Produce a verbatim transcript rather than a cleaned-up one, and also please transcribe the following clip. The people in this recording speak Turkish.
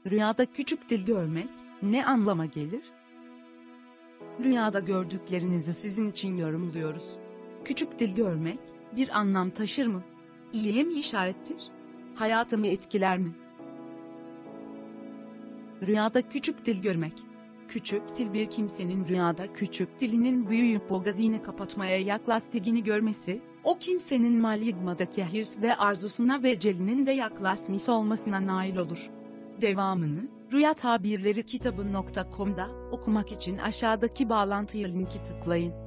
Rüyada küçük dil görmek ne anlama gelir? Rüyada gördüklerinizi sizin için yorumluyoruz. Küçük dil görmek bir anlam taşır mı? İyiye mi işarettir? Hayatımı etkiler mi? Rüyada küçük dil görmek. Küçük dil bir kimsenin rüyada küçük dilinin büyüyüp boğazını kapatmaya yaklaştığını görmesi, o kimsenin maligmadaki hırs ve arzusuna ve celinin de yaklaşmış olmasına nail olur. Devamını, rüya tabirleri kitabı nokta com'da okumak için aşağıdaki bağlantıya linki tıklayın.